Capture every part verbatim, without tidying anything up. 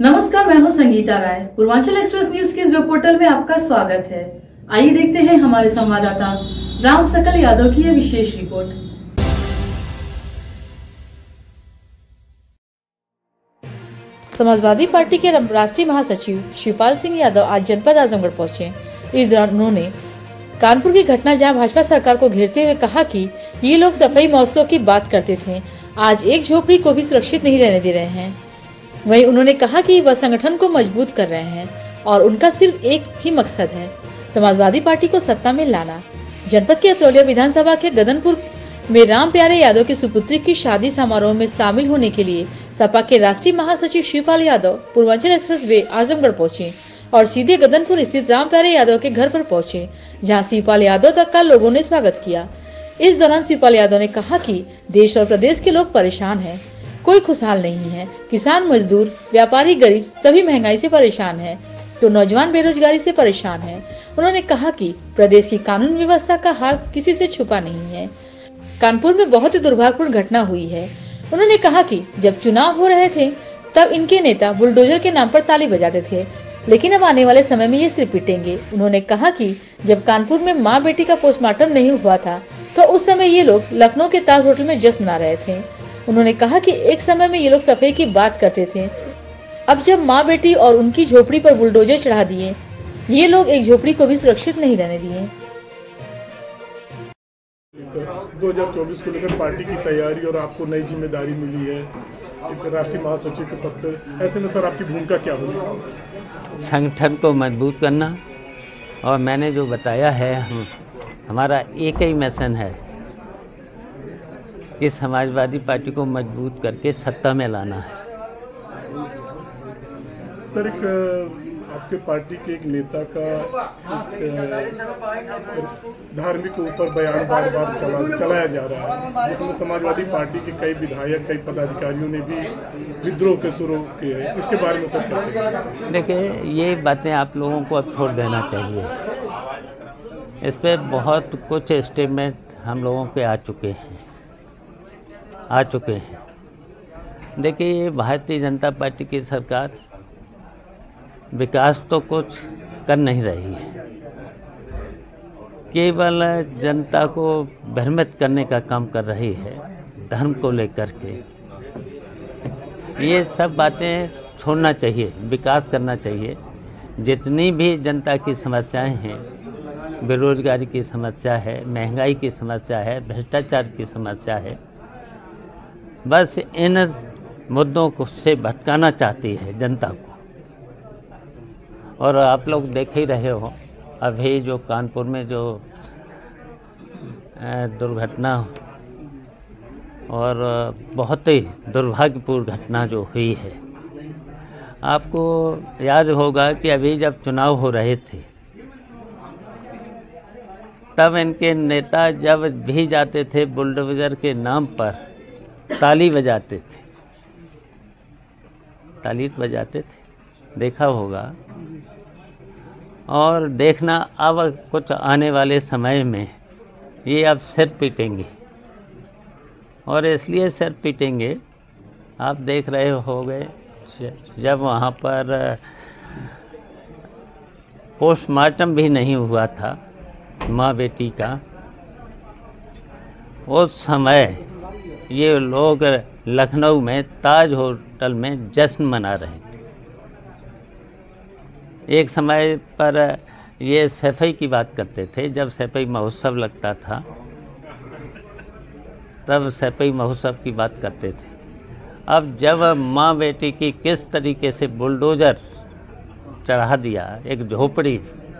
नमस्कार, मैं हूं संगीता राय। पूर्वांचल एक्सप्रेस न्यूज के इस वेब पोर्टल में आपका स्वागत है। आइए देखते हैं हमारे संवाददाता राम सकल यादव की यह विशेष रिपोर्ट। समाजवादी पार्टी के राष्ट्रीय महासचिव शिवपाल सिंह यादव आज जनपद आजमगढ़ पहुंचे। इस दौरान उन्होंने कानपुर की घटना जहां भाजपा सरकार को घेरते हुए कहा कि ये लोग सफाई महोत्सव की बात करते थे, आज एक झोपड़ी को भी सुरक्षित नहीं रहने दे रहे हैं। वहीं उन्होंने कहा कि वह संगठन को मजबूत कर रहे हैं और उनका सिर्फ एक ही मकसद है, समाजवादी पार्टी को सत्ता में लाना। जनपद के अतरौलिया विधानसभा के गदनपुर में राम प्यारे यादव की सुपुत्री की शादी समारोह में शामिल होने के लिए सपा के राष्ट्रीय महासचिव शिवपाल यादव पूर्वांचल एक्सप्रेस वे आजमगढ़ पहुंचे और सीधे गदनपुर स्थित राम प्यारे यादव के घर पर पहुंचे, जहां शिवपाल यादव तक का लोगों ने स्वागत किया। इस दौरान शिवपाल यादव ने कहा कि देश और प्रदेश के लोग परेशान हैं, कोई खुशहाल नहीं है। किसान, मजदूर, व्यापारी, गरीब सभी महंगाई से परेशान है, तो नौजवान बेरोजगारी से परेशान है। उन्होंने कहा कि प्रदेश की कानून व्यवस्था का हाल किसी से छुपा नहीं है। कानपुर में बहुत ही दुर्भाग्यपूर्ण घटना हुई है। उन्होंने कहा कि जब चुनाव हो रहे थे तब इनके नेता बुलडोजर के नाम पर ताली बजाते थे, लेकिन अब आने वाले समय में ये सिर पीटेंगे। उन्होंने कहा कि जब कानपुर में माँ बेटी का पोस्टमार्टम नहीं हुआ था तो उस समय ये लोग लखनऊ के ताज होटल में जश्न मना रहे थे। उन्होंने कहा कि एक समय में ये लोग सफाई की बात करते थे, अब जब माँ बेटी और उनकी झोपड़ी पर बुलडोजर चढ़ा दिए, ये लोग एक झोपड़ी को भी सुरक्षित नहीं रहने दिए। दो हज़ार चौबीस को लेकर पार्टी की तैयारी और आपको नई जिम्मेदारी मिली है एक राष्ट्रीय महासचिव के पद पर, ऐसे में सर आपकी भूमिका क्या होगी? संगठन को मजबूत करना, और मैंने जो बताया है हम हमारा एक ही मिशन है कि समाजवादी पार्टी को मजबूत करके सत्ता में लाना है। सर, एक आपके पार्टी के एक नेता का एक धार्मिक के ऊपर बयान बार बार चला चलाया जा रहा है, जिसमें समाजवादी पार्टी के कई विधायक, कई पदाधिकारियों ने भी विद्रोह के शुरू किए हैं। इसके बारे में सर क्या कहेंगे? देखिए, ये बातें आप लोगों को अब छोड़ देना चाहिए। इस पर बहुत कुछ स्टेटमेंट हम लोगों के आ चुके हैं आ चुके हैं देखिए, भारतीय जनता पार्टी की सरकार विकास तो कुछ कर नहीं रही है, केवल जनता को भ्रमित करने का काम कर रही है धर्म को लेकर के। ये सब बातें छोड़ना चाहिए, विकास करना चाहिए। जितनी भी जनता की समस्याएं हैं, बेरोजगारी की समस्या है, महंगाई की समस्या है, भ्रष्टाचार की समस्या है, बस इन मुद्दों को से भटकाना चाहती है जनता को। और आप लोग देख ही रहे हो, अभी जो कानपुर में जो दुर्घटना और बहुत ही दुर्भाग्यपूर्ण घटना जो हुई है, आपको याद होगा कि अभी जब चुनाव हो रहे थे तब इनके नेता जब भी जाते थे बुलडोजर के नाम पर ताली बजाते थे ताली बजाते थे देखा होगा। और देखना, अब कुछ आने वाले समय में ये अब सिर पीटेंगे, और इसलिए सिर पीटेंगे, आप देख रहे होंगे जब वहाँ पर पोस्टमार्टम भी नहीं हुआ था माँ बेटी का, उस समय ये लोग लखनऊ में ताज होटल में जश्न मना रहे थे। एक समय पर ये सफाई की बात करते थे, जब सफाई महोत्सव लगता था तब सफाई महोत्सव की बात करते थे। अब जब माँ बेटी की किस तरीके से बुलडोजर चढ़ा दिया, एक झोपड़ी,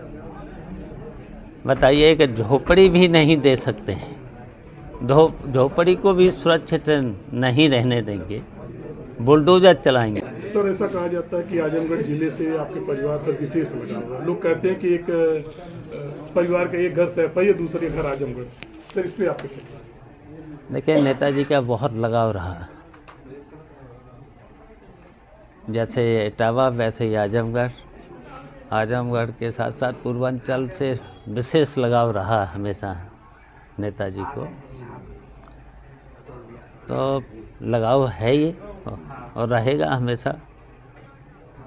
बताइए, एक झोपड़ी भी नहीं दे सकते हैं, झोपड़ी को भी सुरक्षित नहीं रहने देंगे, बुलडोजर चलाएंगे। सर, ऐसा कहा जाता है कि आजमगढ़ जिले से आपके परिवार से विशेष लगाव है। लोग कहते हैं कि एक परिवार का एक घर सैफई है, दूसरे घर आजमगढ़। सर, इस पर आपको क्या? देखिए, नेताजी का बहुत लगाव रहा, जैसे इटावा वैसे ही आजमगढ़ आजमगढ़ के साथ साथ पूर्वांचल से विशेष लगाव रहा हमेशा नेताजी को। तो लगाव है ये और रहेगा हमेशा।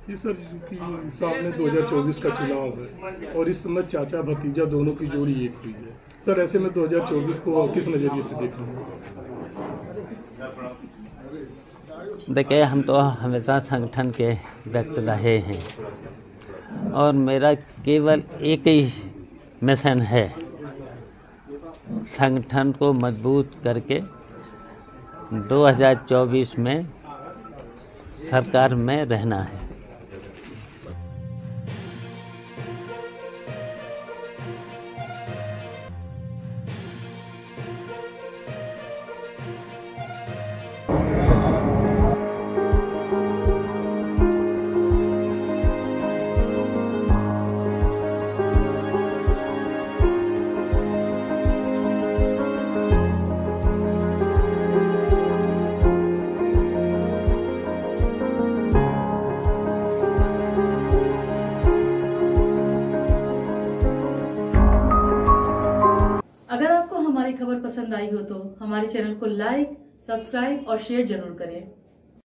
ये सर कि सामने दो हज़ार चौबीस का चुनाव है और इस समय चाचा भतीजा दोनों की जोड़ी एक हुई है। सर ऐसे में दो हज़ार चौबीस को किस नज़रिए से देखना होगा? देखिए, हम तो हमेशा संगठन के व्यक्ति रहे हैं और मेरा केवल एक ही मिशन है, संगठन को मजबूत करके दो हज़ार चौबीस में सरकार में रहना है। अगर आपको हमारी खबर पसंद आई हो तो हमारे चैनल को लाइक, सब्सक्राइब और शेयर जरूर करें।